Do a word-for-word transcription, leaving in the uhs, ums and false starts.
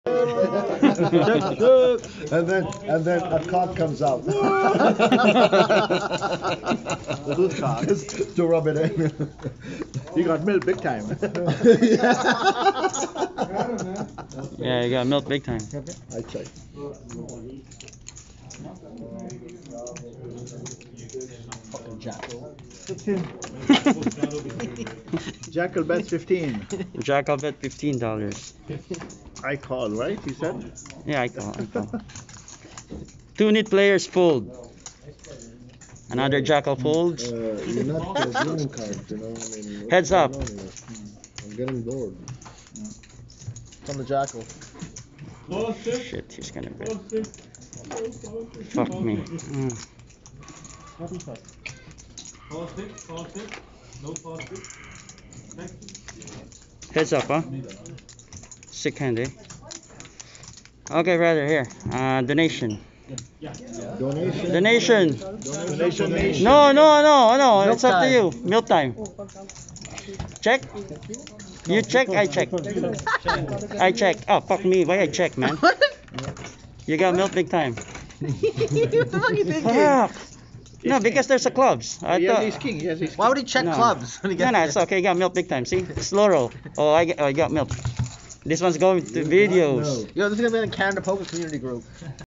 and then and then a cock comes out. Who's cock? Just to rub it in. You got milk big time. Yeah, you got milk big time. I check. Fucking jackal. Jackal bets fifteen. Jackal bet fifteen dollars. I call, right? You said? Yeah, I call. I call. Two neat players fold. Another Jackal folds. Uh, you're not uh, drawing cards, you know. I mean, what's Heads up. going on here? I'm getting bored. From the jackal. Shit, he's gonna bet. Fuck me. Mm. Heads up, huh? Sick hand, eh? Okay, brother, here. Uh, donation. Donation. Donation. Donation nation. No, no, no, no. Milk It's up to time. you. Milk time. Check. You check, I check. I check. Oh, fuck me. Why I check, man? You got milk big time. What the fuck are you thinking? Fuck. No, because there's a clubs. I Yes, thought. he's king. Yes, he's king. Why would he check No. clubs when he No, gets no, it's okay. You got milk big time. See? Slow roll. Oh, I, get, oh, I got milk. This one's going to videos. No. Yo, this is gonna be in the Canada Poker community group.